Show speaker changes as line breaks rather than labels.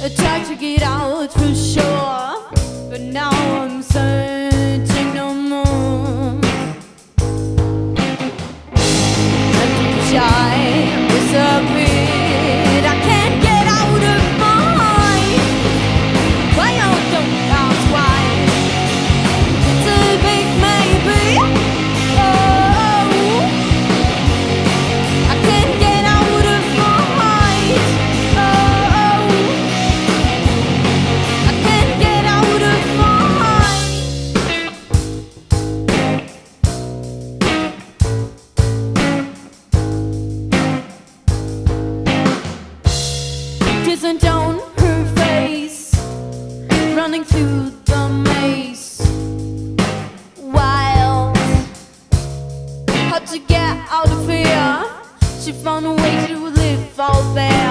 I tried to get out for sure, but now I'm searching no more. I'm too shy, disappeared. I can't get out of my mind. Why I don't ask why. It's a big maybe. Oh, I can't get out of my mind. Oh, I can't get out of my mind. Kissing down her face, running through the maze, wild, hard to get out of here. She found a way to live out there.